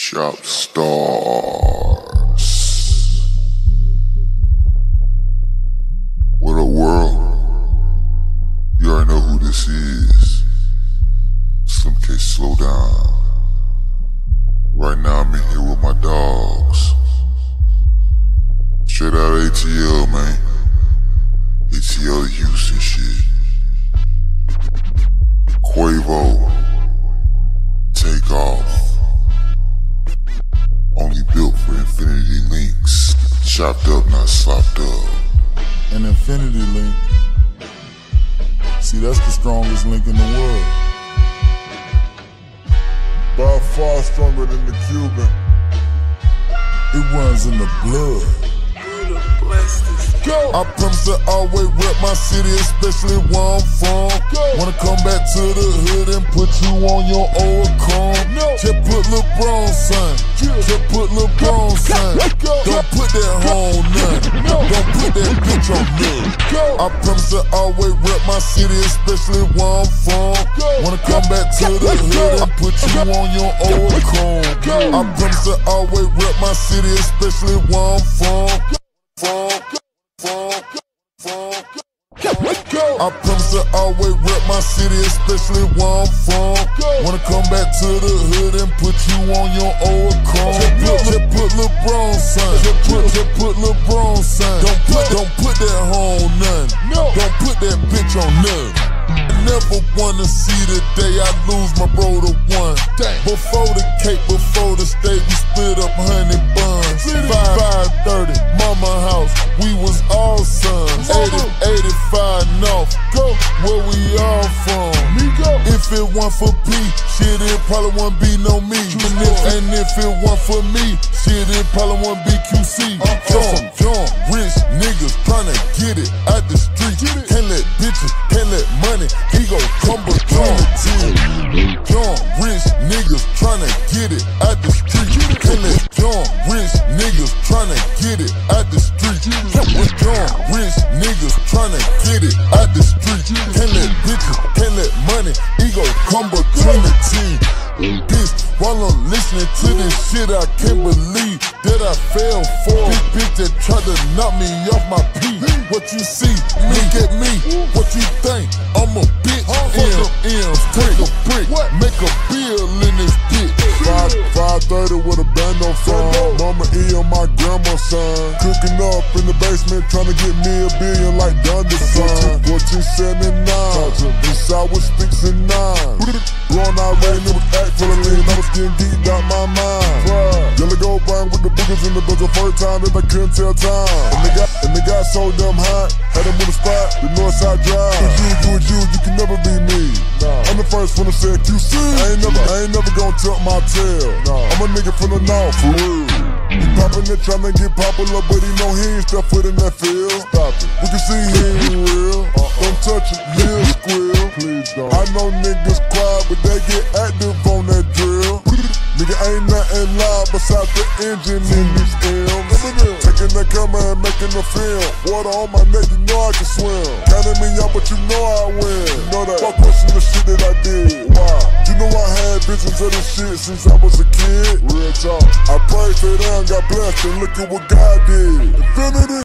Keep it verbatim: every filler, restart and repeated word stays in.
Chop stars. What up, world? You already know who this is. Slim K, slow down. Right now I'm in here with my dogs. Straight out of A T L, man. A T L Houston shit. Quavo. Take off. Only built for infinity links. Chopped up, not slopped up. An infinity link. See, that's the strongest link in the world. By far stronger than the Cuban. It runs in the blood. Go. I promise to always rep my city, especially where I'm from. Go. Wanna come back to the hood and put you on your old chrome. No. Just put LeBron, son. Yeah. Just put LeBron, son. Don't put that home none. No. Don't put that bitch on none. I promise to always rep my city, especially where I'm from. Go. Wanna come back to the hood and put you on your old chrome. Go. I promise to always rep my city, especially where I'm from. From, from, from, I promise to always rep my city, especially where I'm from. Wanna come back to the hood and put you on your old chrome. Just put, just put LeBron, son. Just put, just put LeBron, son. Don't put, don't put that home none. Don't put that bitch on none. Never wanna see the day I lose my bro to one. Before the cake, before the steak, we split up honey buns. Five thirty, mama house, we was all sons. eighty, eighty-five north, go where we all from. If it weren't for P, shit it probably wouldn't be no me. And if, and if it weren't for me, shit it probably wouldn't be Q C. Young, young, rich niggas tryna get it out the street. Can't let bitches, can't let money, he gon' come between the team. Young, rich niggas tryna get it out the street. Can't let young, rich niggas tryna get it out the street. Young, rich niggas tryna get it out the street. Can't let bitches, can't let money, he gon' come between the team. This, while I'm listening to this shit, I can't believe that I fell for this bitch that tried to knock me off my feet. What you see, look at me, what you think? I'm a bitch, M, M's, take a brick, make a bill in this bitch. five thirty with a band on phone, Mama E on my grandma's son. Cooking up in the basement, trying to get me a billion like Dundas son. fourteen seventy-nine, this I was sticks and nine. Growing out rain, it was act full of lean, I was getting geeked out my mind. Yellow gold bang with the boogers in the buzz the first time that I couldn't tell time. And they got, and they got so damn hot, had them with a spot, the north side drive. Cause you, you, you, you can never be me. Nah. I'm the first one to say Q C. I ain't never, I ain't never gonna tuck my tail. Nah. I'm a nigga from the north, for real. He poppin' it, tryna get popular, but he know he ain't step foot in that field. Stop it. We can see he ain't real. Uh-uh. Don't touch it, lil squill. Please don't. I know niggas quiet, but they get active on that drill. Nigga ain't nothing loud besides the engine in these M's. Taking that camera and making a film. Water on my neck, you know I can swim. Counting me out, but you know I win. You know that. Fuck question the shit that I did. Why? You know I had visions of this shit since I was a kid. Real talk. I prayed to them, got blessed, and look at what God did. Infinity.